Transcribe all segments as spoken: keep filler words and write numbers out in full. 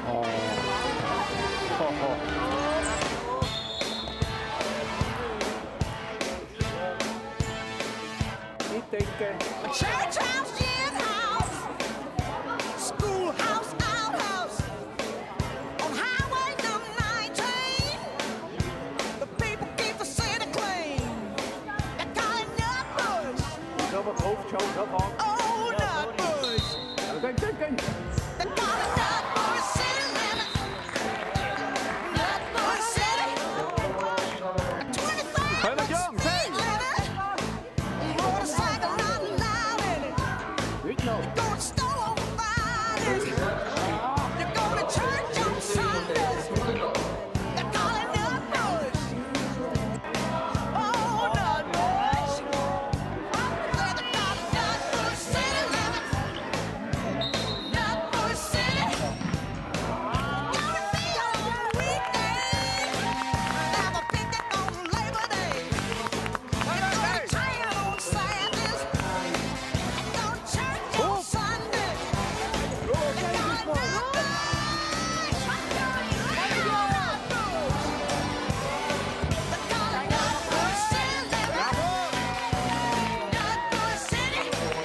Oh. Oh, oh. Nicht denken. Church house, gin house, schoolhouse, outhouse, on highway number nineteen. The people keep the city clean. They're calling Nutbush. Zo wat hoofdshow, zo van. Oh, Nutbush. Kijk, kijk, kijk. They're calling Nutbush city limit. Nutbush city. twenty-five Hey, look young, speed limit. Motorcycle not allowed in it. Weet je nou? Go to store on Fridays. You go to church on Sundays. They're calling Nutbush. Oh, Nutbush. They're calling Nutbush city limit. Nutbush city. Gonna be on weekdays. Have a picnic on Labor Day. Go to town on Saturdays. Go to church on Sundays. They're calling Nutbush. They're calling Nutbush city limit. Nutbush city.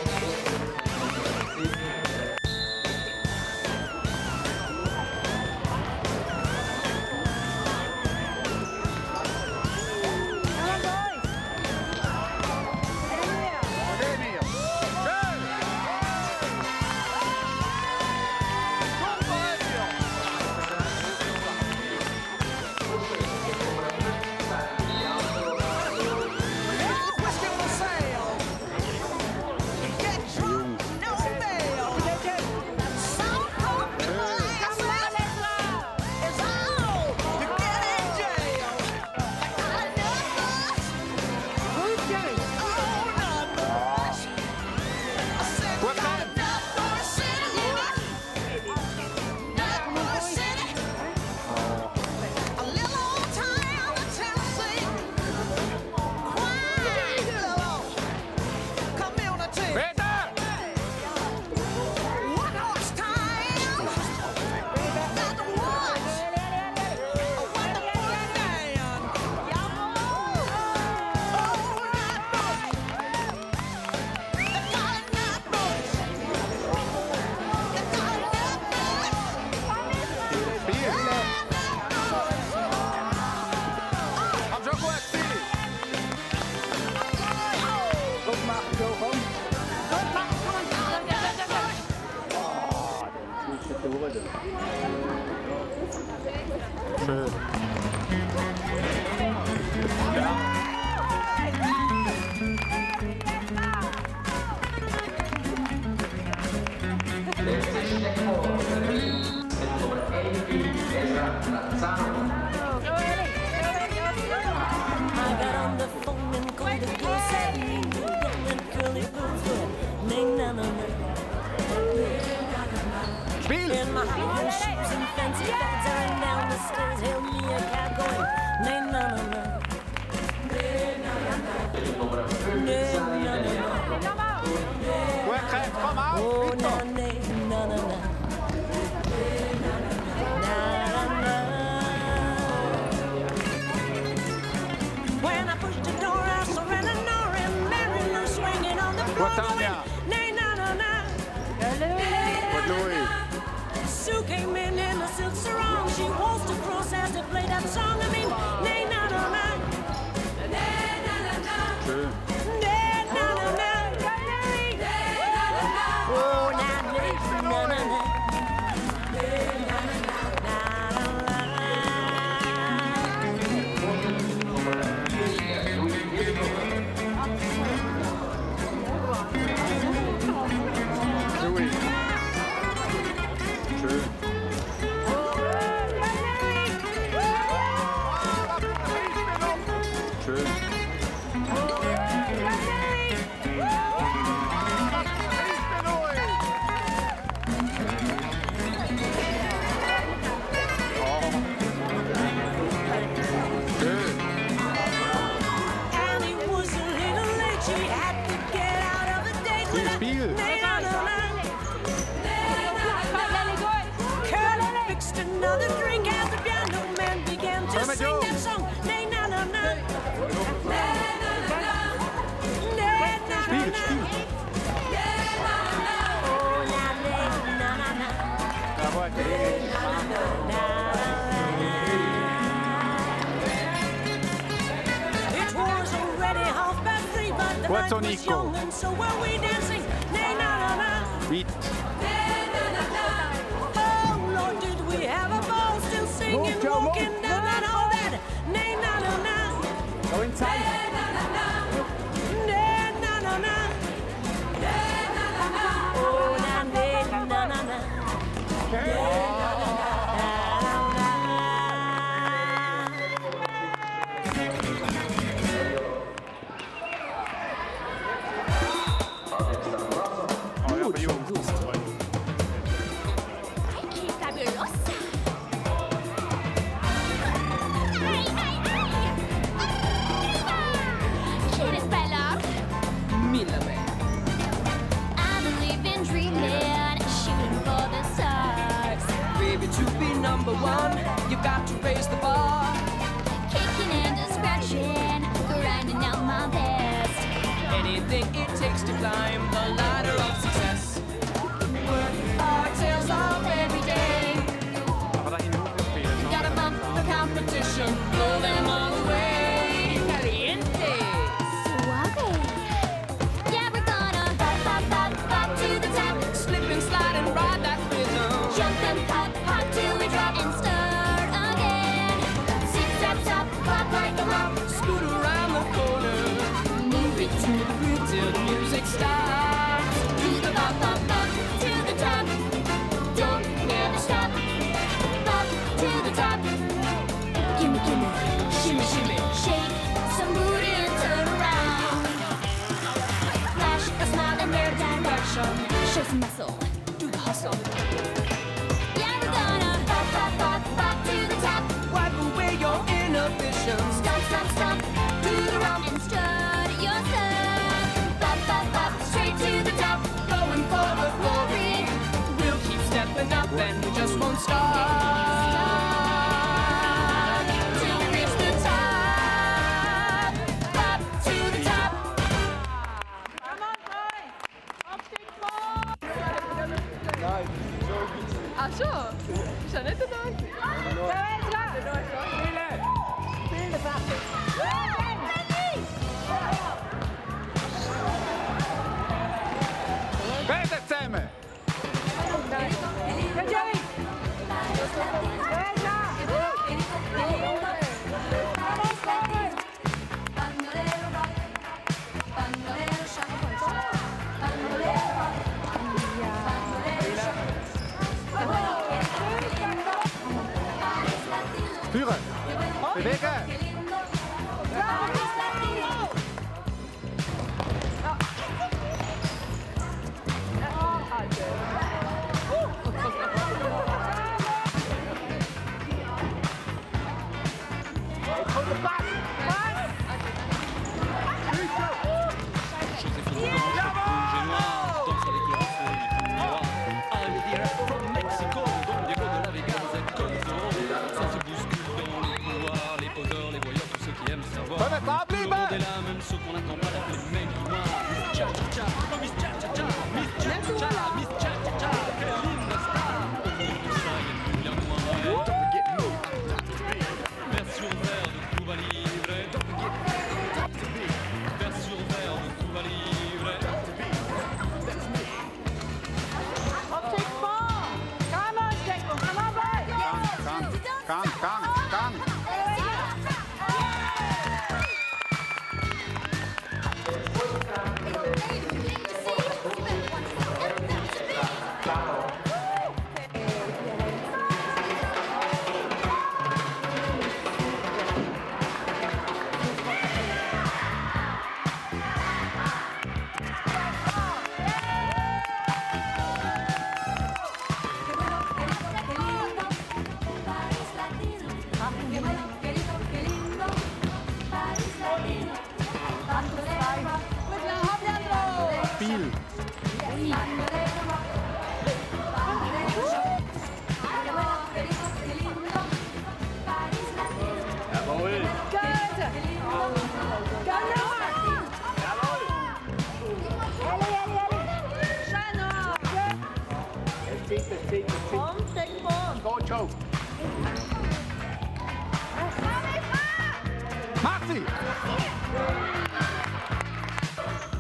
Whiskey for sale. Get drunk, no bail. Some coke glasses is all you get in jail. They're calling Nutbush. Oh, Nutbush. I said they're calling Nutbush city limit. Nutbush city. A little old town of Tennessee. Quiet little community. One horse town. Got the woods. When the put it down. Oh, Nutbush. They're calling Nutbush. They're calling Nutbush. Kom maar, zo van. Dat is te horen. I got on the phone and called the girl, said you and curly girls were nay na na na. In my high shoes and fancy bags, I ran down the stairs, hailed me a cab going nay na na na. Nay na na na. Oh na nay na na na. Na na. When I pushed the door, I saw Eleanor and Mary Lou swinging on the floor. Tanya? Nay, na, na, na. Wat doe je? Sue came in in a silk sarong. She waltzed across night so, was Nico. young and so were we dancing. Nay, na, na, na. Weit. Oh, Lord, did we have a ball still singing, Move, Joe, walking move. down that all that. Nay, na, na, na. Go inside. Nay, na, na, na. Nay, na, na, na. Oh, na, nay, na, na, na. Oh, ja, aber Jungs. Fabulosa. ¿Quieres bailar? Mille bene. I believe in dreaming, shooting for the stars. Baby, to be number one, you got to raise the bar. Kicking and a scratching, grinding out my best. Anything it takes to climb the ladder of success. Work our tails off every day. Aber da hinten fehlen noch. Gotta bump the competition, blow them all away. Caliente. Suave. Yeah, we're gonna pop, pop, pop, pop to the top. Slip and slide and ride that rhythm. Jump and pop, pop till we drop and start again. Zip, zap, zap, pop like a hop. Scoot around the corner. Move it to the beat till the music starts. To the pop, pop, pop, to the top. Don't never stop. Pop to the top. Gimme, gimme, Shimmy, shimmy. shake some booty and turn around. Flash a smile in their direction. Show some muscle. Do the hustle. Yeah, we're gonna pop, pop, pop, pop to the top. Wipe away your inhibitions. Stomp, stomp, stomp to the rump and strut your stuff. Pop, pop, pop straight to the top. Going for the glory. We'll keep stepping up and we just won't stop. Till we reach the top. Pop to the top. Ach so, ist ja nicht der Neue. Redet zusammen! Führen! Bewegen! Kommt dranbleiben! Gang, Gang, Gang! Spiel! Jawohl. Es zieht, es zieht, es zieht. Go, Joe. Mach sie!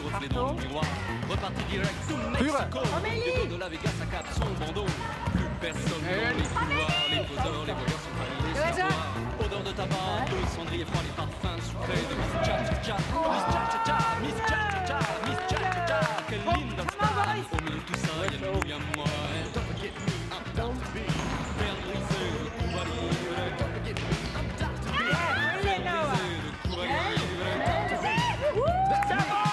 reflet dans le miroir. Reparti direct to Mexico. Et de la Vegas à cap son bandeau. Plus personne dans les couloirs. Les poseurs, les voyeurs sont partis les savoirs. Odeur de tabac, de cendrier froid, les parfums sucrés de Miss Cha Cha Cha. Miss Cha Cha Cha, Miss Cha Cha Cha, Miss Cha Cha Cha. Quelle linda star. Au milieu de tout ça, y'a nous, y'a moi. Don't forget me, I'm down to be. Faire briser le Cuba libre. Don't forget me, I'm down to be. Faire briser le Cuba libre. Down to be. That's our boy!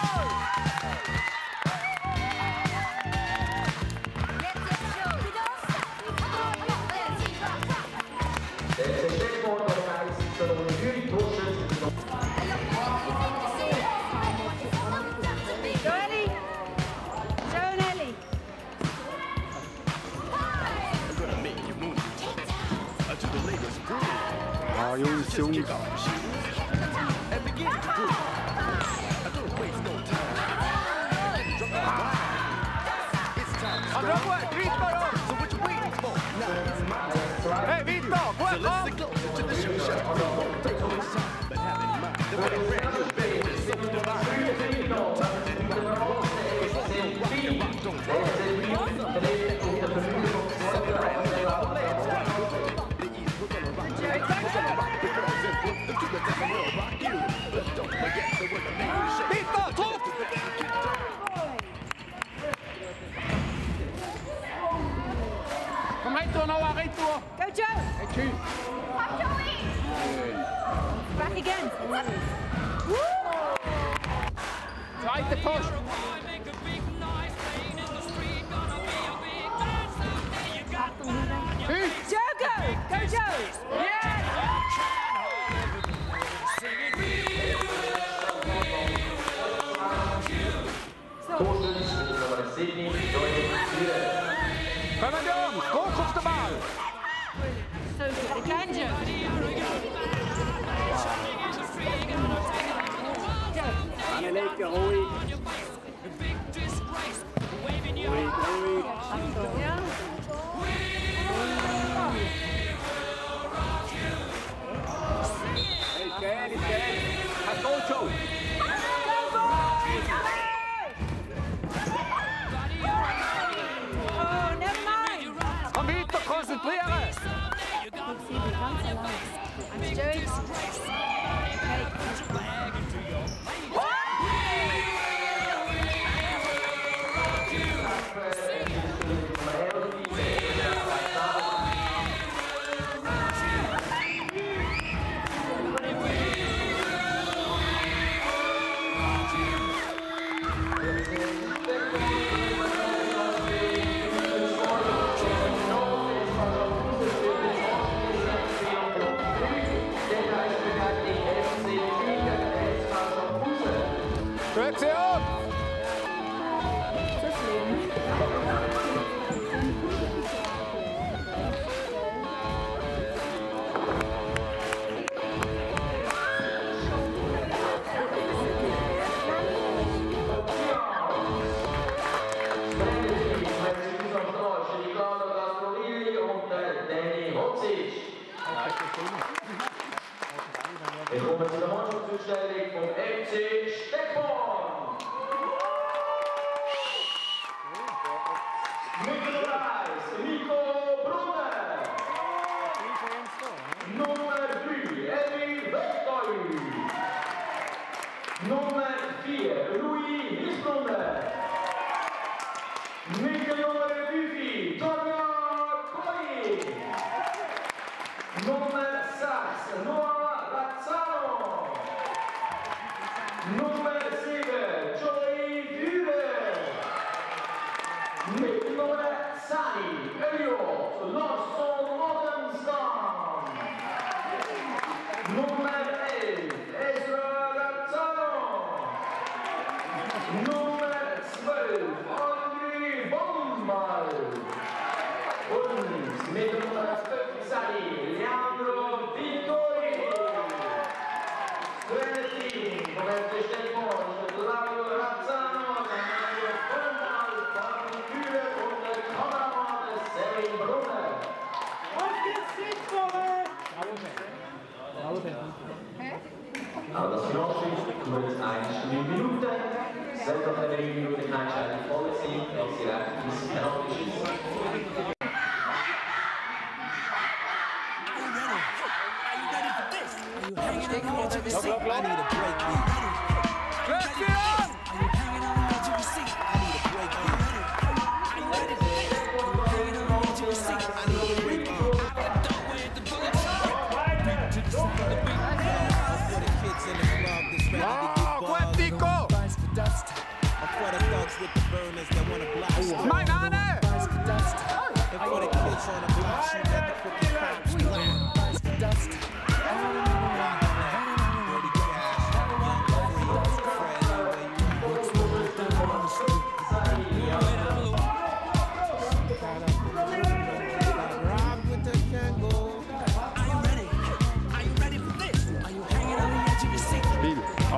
Ah, Jungs, Jungs. Hey, Vito, welcome! Kom retour, Noah, retour. Go, Joe. Et tu? Back again. Woo! Zweite Push. Joe, go. Go, Joe. Yeah. Kom aan, Jan. Hoog op de bal. So good. Again, Joe. Anne lekker, ruhig. Ruhig, ruhig. Ja. Is geil, is geil. Gaat goed, Joe. Oh, never mind. Kom Vito, koncentreren. Joey. Reaktion. Wir kommen zu der Mannschaftsausstellung vom F C Steckborn. Nummer eins, Nico Brunner. Nummer drei, Eddie Wegtoy. Nummer vier, Louis Hisbrunner. Mit der Nummer fünf, Tonya Koi. Nummer sechs, Noah Razzano. Nummer sieben, Joey Führer. Mit Nummer Sani, Elliot, Lawson Modenstam. Nummer elf, Ezra Razzano. Nummer zwölf, André Bombal. Und mit Nummer fünfzehn, Leandro Vittori. Trentini, come F C Steckborn, Claudio Razzano, Mario Bombal, Fabian Kühler und der Kameramann Sevin Brunner. Aber das Finalspiel dauert eins Minute. Selber Federici würde den Einschalten voll ziehen, auf die Reihe bis Penalty schießen. With the burners that wanna blast. Mein Arne! And for the kids on the block, shoot at the cookie pops. Dirty cash, Rob with the Kango. Are you ready? Are you ready for this? Are you hanging on the edge of your seat? Oh.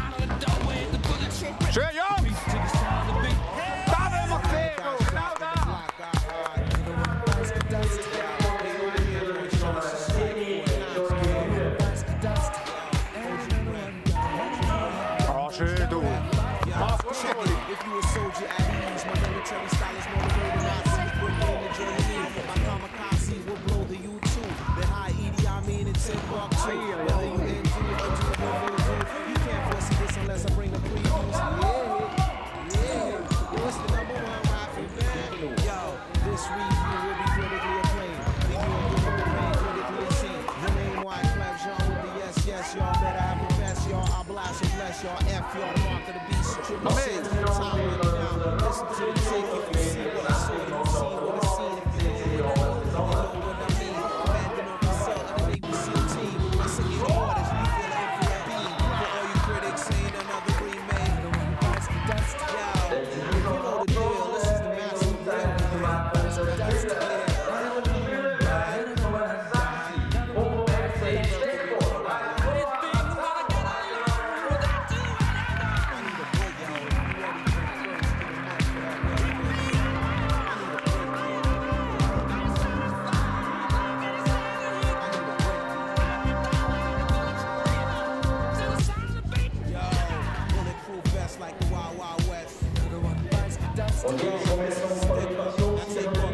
Schön, Jungs! Da will man sehen, genau da! Oh, schön, du! Mach's gut, Oli! If you a soldier at ease, my military style is more than Nazis. We're in the Germany, my kamikaze will blow the U two. The high Edie, I mean it's in Buck two. Whether you into it or do it, you can't foresee this unless I bring the previews. Yeah, yeah. What's the number one rapping band? Yo, this review will be critically acclaimed. Leave you in the pain, critically insane. The name White Clef, Jean with the yes, yes, y'all better have your best, y'all. I blast and bless y'all. F y'all, the mark of the beast. Triple six, time running down. Listen to the take if you see what I saw. You see what I see if you know what I know. You know what I mean. Commanding on consult of the Navy SEAL team. I sing your orders, you feel like for a beam. For all you critics saying another remake. Yo, you know the deal. This is the massive deal. That's the clear. Und jetzt kommen wir zum Qualifikationsspiel von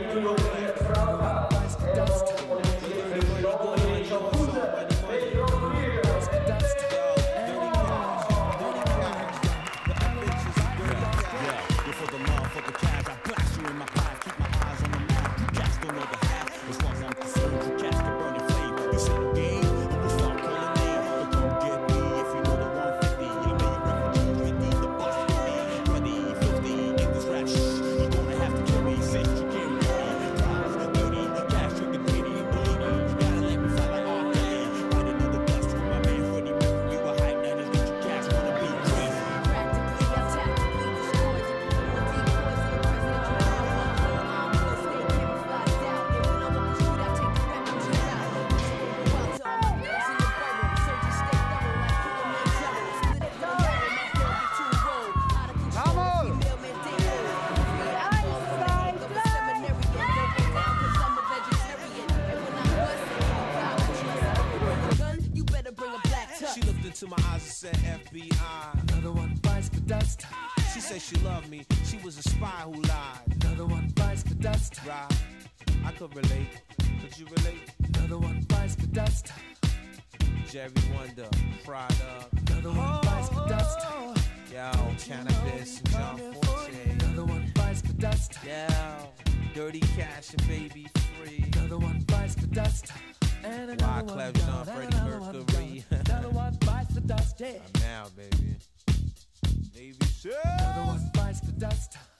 into my eyes and said F B I. Another one bites the dust. She said she loved me. She was a spy who lied. Another one bites the dust. Right. I could relate. Could you relate? Another one bites the dust. Jerry Wonder, fried up. Another one bites the dust. Yo, cannabis and John Forte. Another one bites the dust. Yo, dirty cash and baby free. Another one bites the dust. And another one Clef, Jean, Freddie Mercury. Another one bites the dust. Yeah. I'm now, baby. Navy Seals. Another one bites the dust.